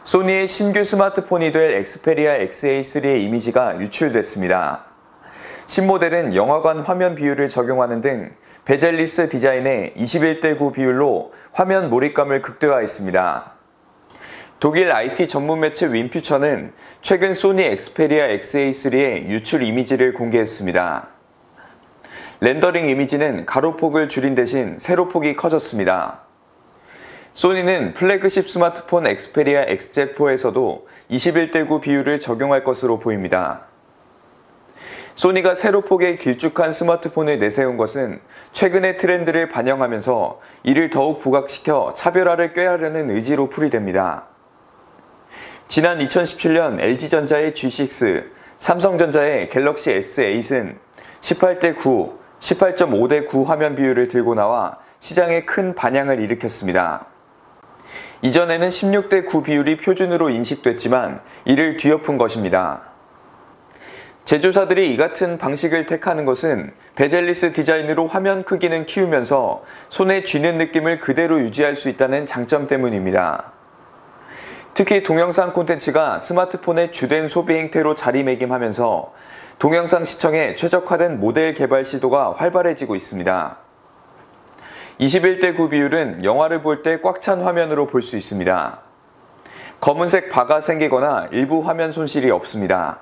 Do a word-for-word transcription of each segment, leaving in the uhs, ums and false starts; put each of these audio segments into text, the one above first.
소니의 신규 스마트폰이 될 엑스페리아 엑스에이 쓰리의 이미지가 유출됐습니다. 신모델은 영화관 화면 비율을 적용하는 등 베젤리스 디자인의 이십일 대 구 비율로 화면 몰입감을 극대화했습니다. 독일 아이티 전문 매체 윈퓨처는 최근 소니 엑스페리아 엑스에이 쓰리의 유출 이미지를 공개했습니다. 렌더링 이미지는 가로폭을 줄인 대신 세로폭이 커졌습니다. 소니는 플래그십 스마트폰 엑스페리아 엑스제이 포에서도 이십일 대 구 비율을 적용할 것으로 보입니다. 소니가 세로폭의 길쭉한 스마트폰을 내세운 것은 최근의 트렌드를 반영하면서 이를 더욱 부각시켜 차별화를 꾀하려는 의지로 풀이됩니다. 지난 이천십칠 년 엘지전자의 지 식스, 삼성전자의 갤럭시 에스 에잇은 십팔 대 구, 십팔 점 오 대 구 화면 비율을 들고 나와 시장에 큰 반향을 일으켰습니다. 이전에는 십육 대 구 비율이 표준으로 인식됐지만 이를 뒤엎은 것입니다. 제조사들이 이 같은 방식을 택하는 것은 베젤리스 디자인으로 화면 크기는 키우면서 손에 쥐는 느낌을 그대로 유지할 수 있다는 장점 때문입니다. 특히 동영상 콘텐츠가 스마트폰의 주된 소비 행태로 자리매김하면서 동영상 시청에 최적화된 모델 개발 시도가 활발해지고 있습니다. 이십일 대 구 비율은 영화를 볼 때 꽉 찬 화면으로 볼 수 있습니다. 검은색 바가 생기거나 일부 화면 손실이 없습니다.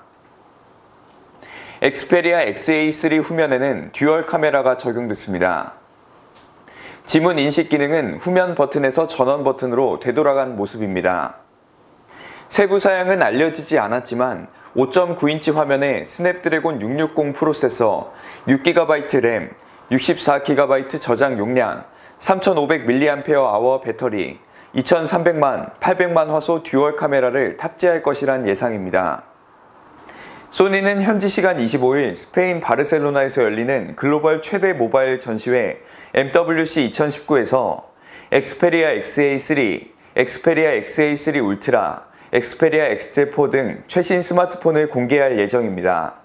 엑스페리아 엑스에이 쓰리 후면에는 듀얼 카메라가 적용됐습니다. 지문 인식 기능은 후면 버튼에서 전원 버튼으로 되돌아간 모습입니다. 세부 사양은 알려지지 않았지만 오 점 구 인치 화면에 스냅드래곤 육백육십 프로세서, 육 기가바이트 램, 육십사 기가바이트 저장 용량, 삼천오백 밀리앰페어 아워 배터리, 이천삼백만, 팔백만 화소 듀얼 카메라를 탑재할 것이란 예상입니다. 소니는 현지 시간 이십오 일 스페인 바르셀로나에서 열리는 글로벌 최대 모바일 전시회 엠더블유씨 이천십구에서 엑스페리아 엑스에이 쓰리, 엑스페리아 엑스에이 쓰리 울트라, 엑스페리아 엑스제이 포 등 최신 스마트폰을 공개할 예정입니다.